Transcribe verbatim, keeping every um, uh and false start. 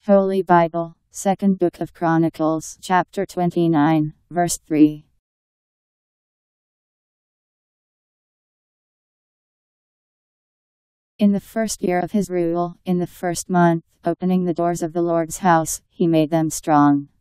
Holy Bible, Second Book of Chronicles, chapter twenty-nine, verse three. In the first year of his rule, in the first month, opening the doors of the Lord's house, he made them strong.